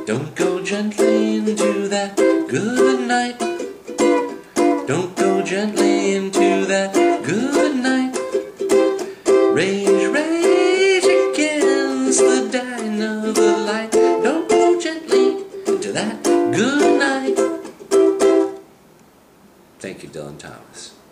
Don't go gently into that good night. Don't go gently into that good night. Rage, rage against the dying of the light. Don't go gently into that good night. Thank you, Dylan Thomas.